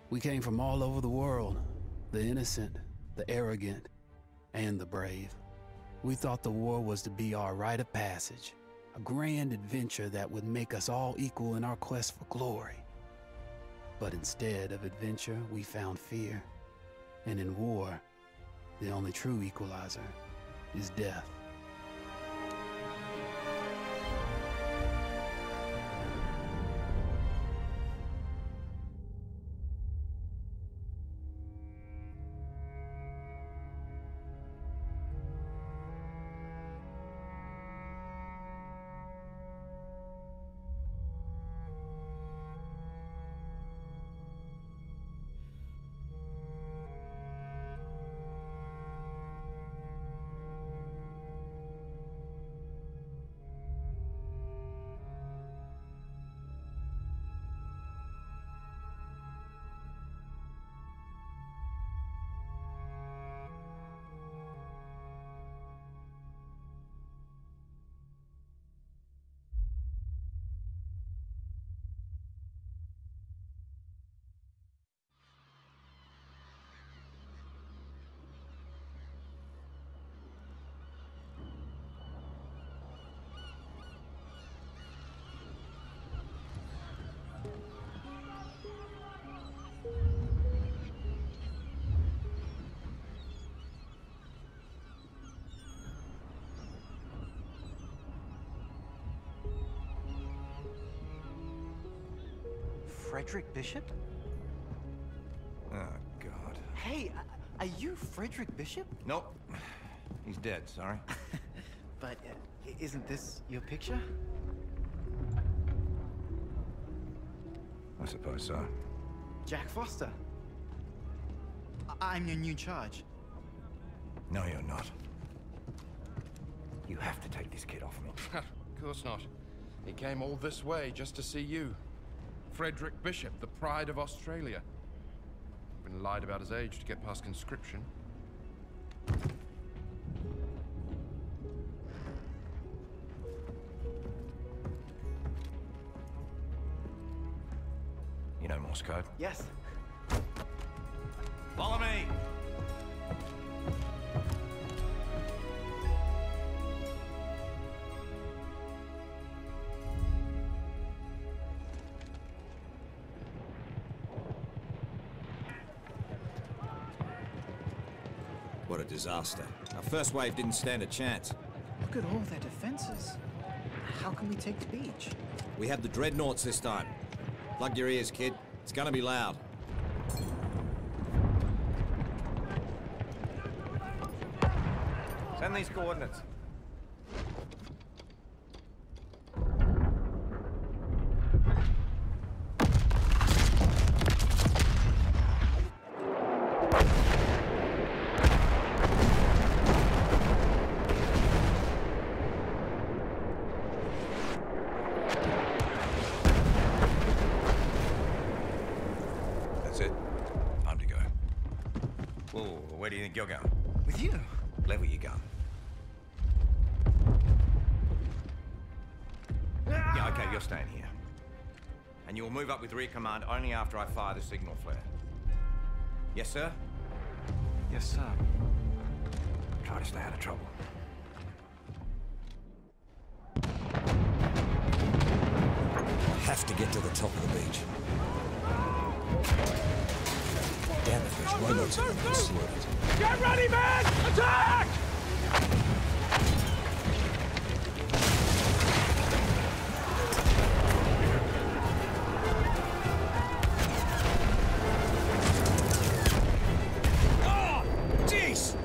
We came from all over the world, the innocent, the arrogant, and the brave. We thought the war was to be our rite of passage, a grand adventure that would make us all equal in our quest for glory. But instead of adventure, we found fear. And in war, the only true equalizer is death. Frederick Bishop? Oh, God. Hey, are you Frederick Bishop? Nope. He's dead, sorry. But isn't this your picture? I suppose so. Jack Foster. I'm your new charge. No, you're not. You have to take this kid off me. Of course not. He came all this way just to see you. Frederick Bishop, the pride of Australia. Been lied about his age to get past conscription. You know Morse code? Yes. Follow me! What a disaster. Our first wave didn't stand a chance. Look at all their defenses. How can we take the beach? We have the dreadnoughts this time. Plug your ears, kid. It's gonna be loud. Send these coordinates. Where do you think you're going? With you? Level your gun. Yeah, okay, you're staying here. And you'll move up with rear command only after I fire the signal flare. Yes, sir? Yes, sir. Try to stay out of trouble. Have to get to the top of the beach. Damn it, there's robots in the slot. Get ready, man! Attack! Oh, jeez!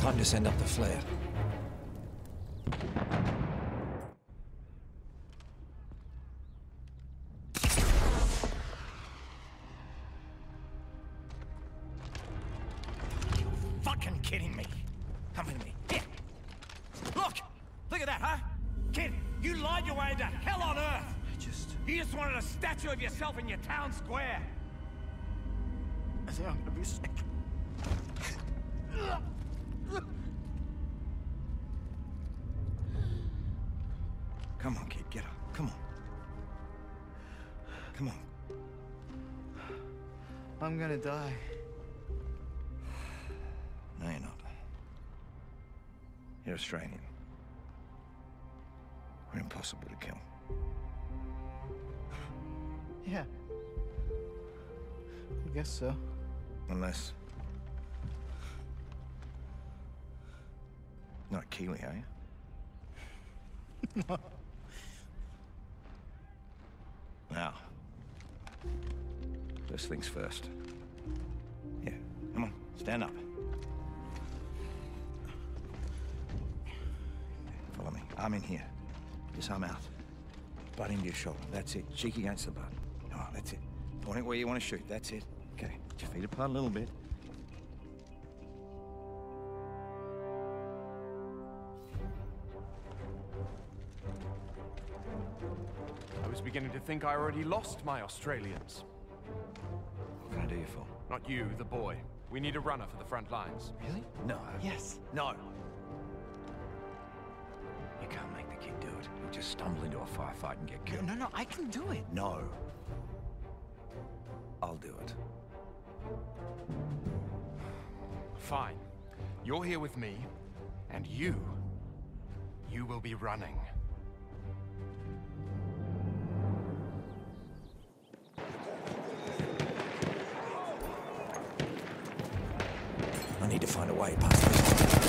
Time to send up the flare. Fucking kidding me. Come with me. Here. Look! Look at that, huh? Kid, you lied your way into hell on earth! You just wanted a statue of yourself in your town square! I think I'm gonna be sick. Come on, kid, get up. Come on. Come on. I'm gonna die. No, you're not. You're Australian. We're impossible to kill. Yeah. I guess so. Unless... Not Keely, are you? Now, first things first. Yeah, come on, stand up. Follow me. Arm in here. This arm out. Butt into your shoulder. That's it. Cheek against the butt. Oh, that's it. Point it where you want to shoot. That's it. Okay. Put your feet apart a little bit. I was beginning to think I already lost my Australians. What can I do you for? Not you, the boy. We need a runner for the front lines. Really? No. Yes. No. You can't make the kid do it. He'll just stumble into a firefight and get killed. No, I can do it. No. I'll do it. Fine. You're here with me, and you will be running. I need to find a way past this.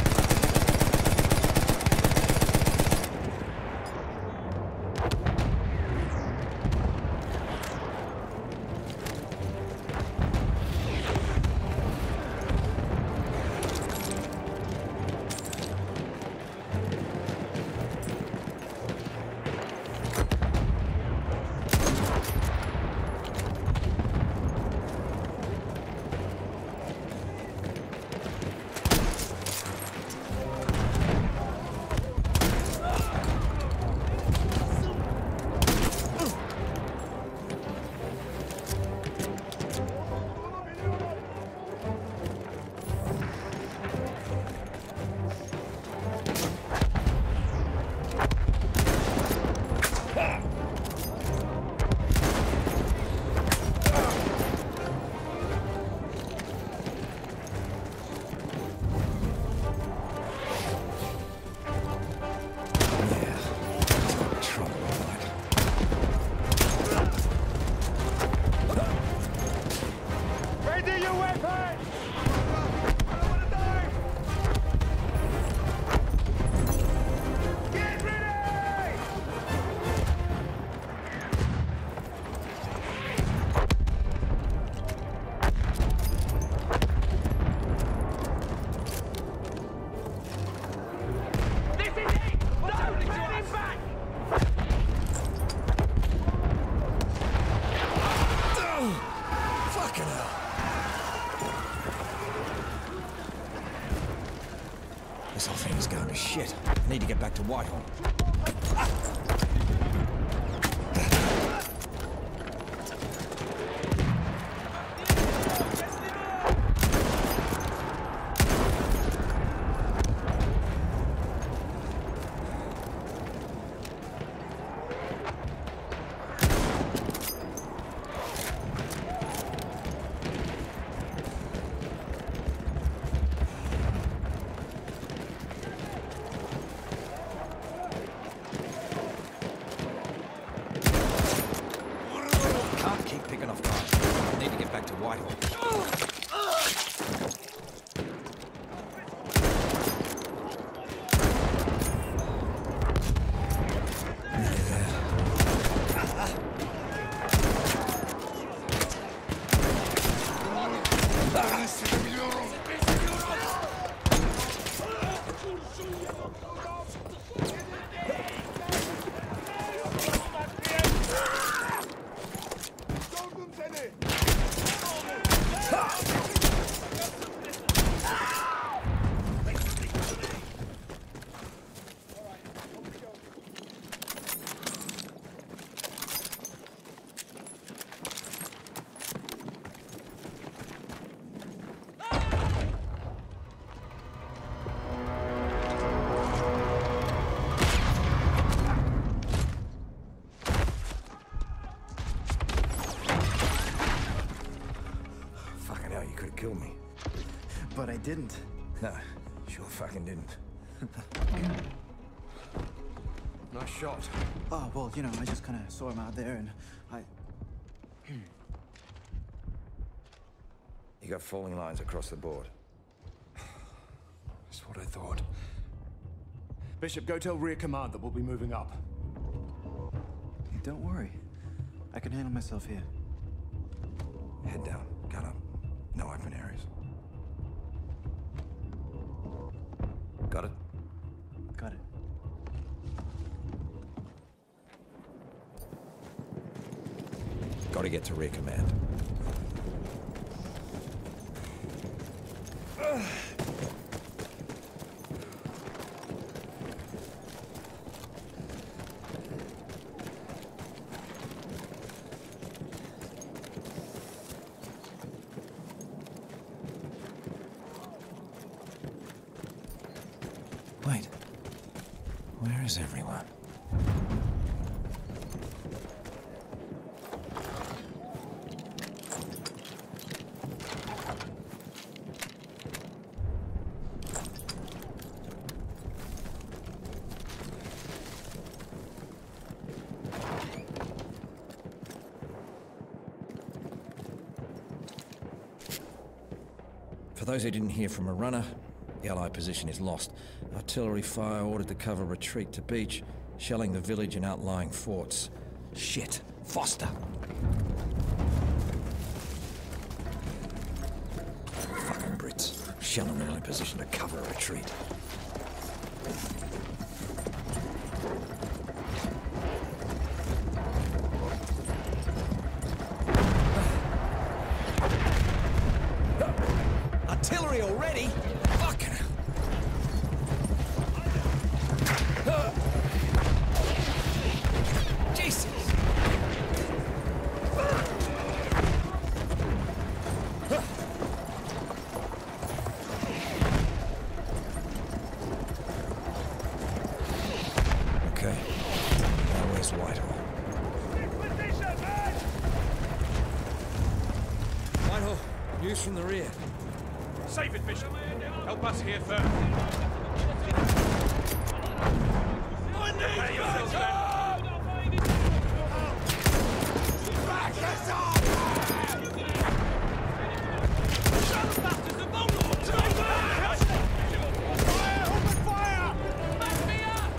This whole thing is going to shit. I need to get back to Whitehall. didn't. No, sure fucking didn't. Nice shot. Oh, well, you know, I just kind of saw him out there and I... You got falling lines across the board. That's what I thought. Bishop, go tell rear command that we'll be moving up. Hey, don't worry. I can handle myself here. Head down, gun up. No open areas. Got it? Got it. Gotta get to rear command. Wait. Where is everyone? For those who didn't hear from a runner, the Allied position is lost. Artillery fire ordered to cover retreat to beach, shelling the village and outlying forts. Shit! Foster! Fucking Brits. Shelling the only position to cover a retreat. Artillery already? Fucking hell. Jesus! Okay. Now where's Whitehall? Whitehall, news from the rear. Save it, Bishop. Help us here first. Prepare yourselves, men. Back us up! Bastards are vulnerable! Fire! Open fire! Back me up!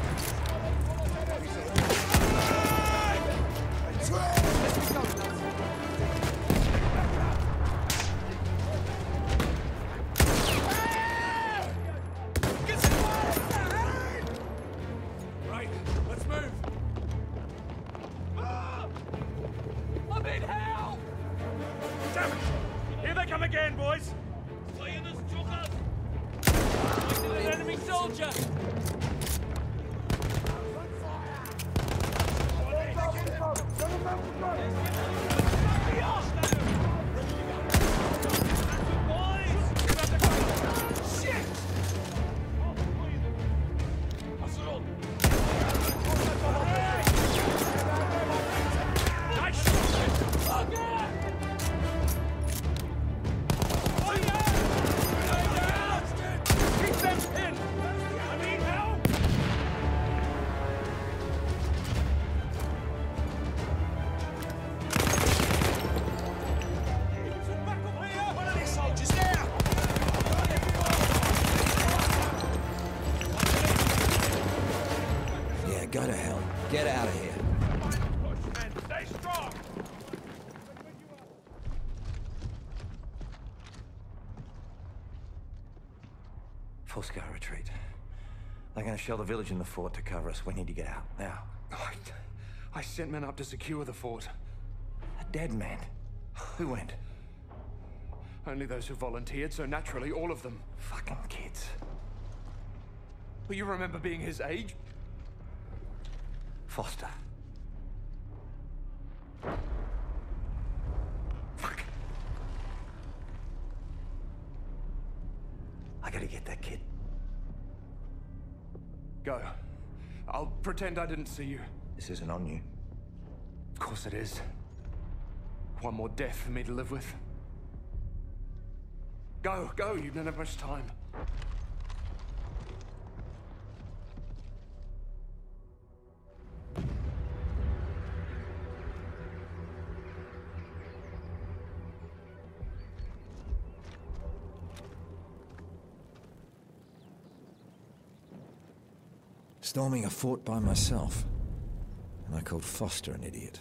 Right, let's move. I'm in hell! Damn it! Here they come again, boys! Flying us, truckers! An enemy soldier! Yeah, go to hell. Get out of here. Stay strong! Full-scale retreat. They're gonna shell the village and the fort to cover us. We need to get out, now. I sent men up to secure the fort. A dead man. Who went? Only those who volunteered, so naturally, all of them. Fucking kids. But you remember being his age? Foster. Fuck. I gotta get that kid. Go. I'll pretend I didn't see you. This isn't on you. Of course it is. One more death for me to live with. Go, you don't have much time. Storming a fort by myself. And I called Foster an idiot.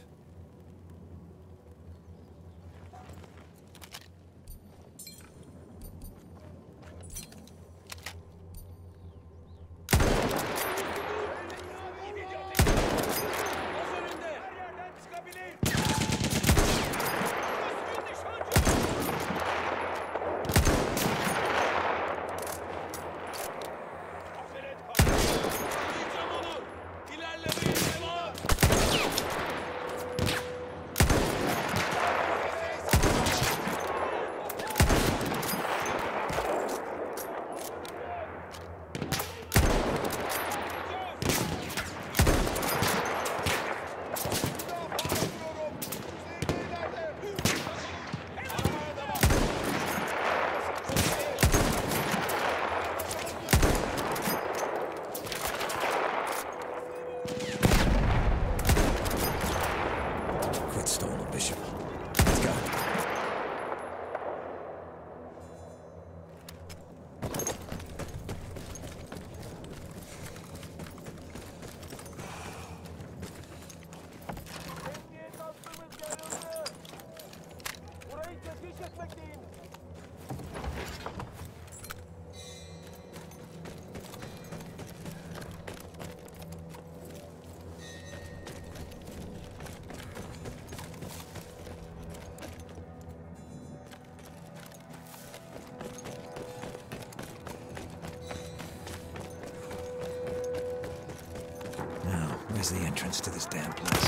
Where's the entrance to this damn place?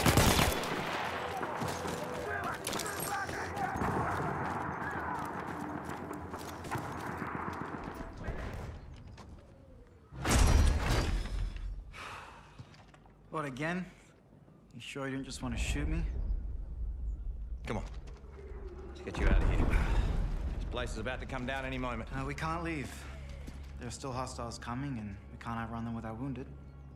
What, again? You sure you didn't just want to shoot me? Come on. Let's get you out of here. This place is about to come down any moment. We can't leave. There are still hostiles coming, and we can't outrun them with our wounded.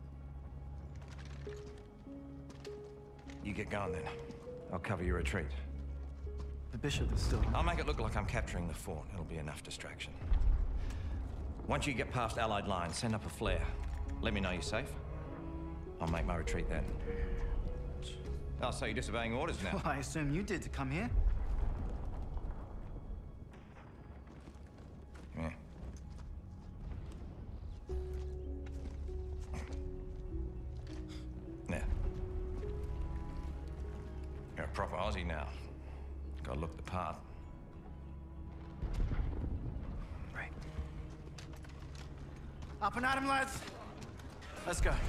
You get going then. I'll cover your retreat. The bishop is still... I'll make it look like I'm capturing the fort. It'll be enough distraction. Once you get past Allied lines, send up a flare. Let me know you're safe. I'll make my retreat then. Oh, so you're disobeying orders now? Well, I assume you did to come here. Yeah. Now. You're a proper Aussie now. Gotta look the part. Right. Up and at him, lads. Let's go.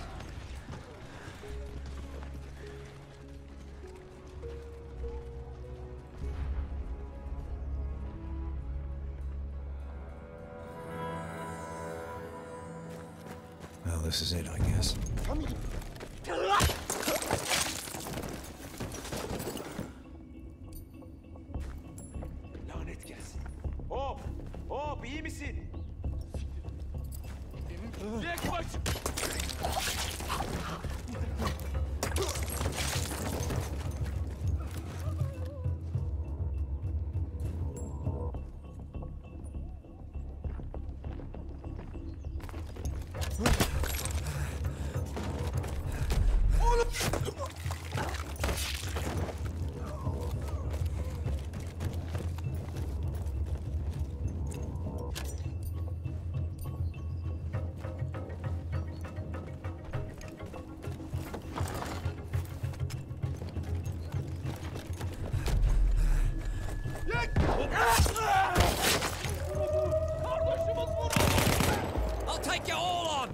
Well, this is it, I guess. Lanet gelsin. Hop! Hop! İyi misin? Direkt baş! I'll take you all on!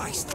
Christ!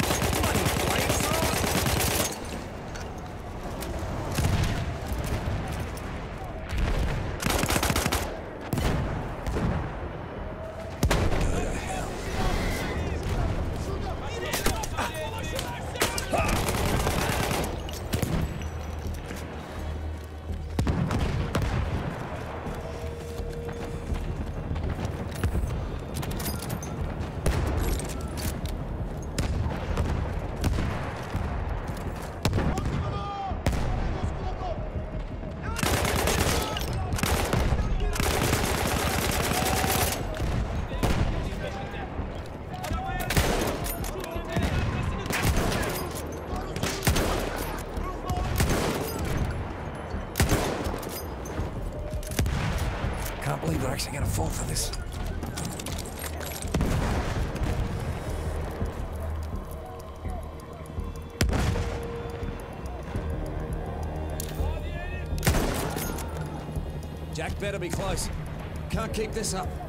Can't believe we're actually gonna fall for this. Jack better be close. Can't keep this up.